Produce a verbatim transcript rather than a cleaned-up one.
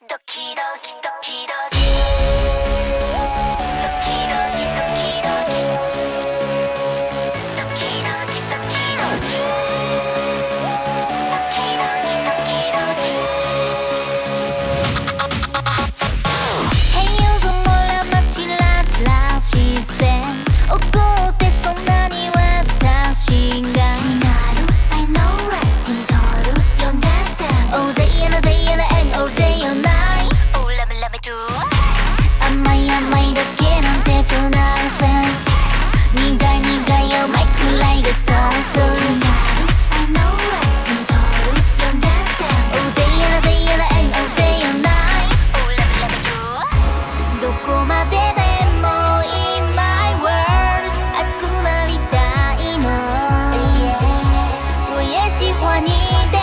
ドキドキドキドキドキドキドキドキドキドキドキドキドキドキドキドキ部屋雲らまちらちら視線怒ってそんなに私が気になる I know right 手に触る You understand All day and all day and all day all night Oh love me love me too 甘い甘いだけなんて超ナンセンス苦い苦い甘いくらいがさストーリー I know right 手に触る You understand All day and all day and all day all night Oh love me love me too どこまででも In my world 熱くなりたいの我也喜欢你的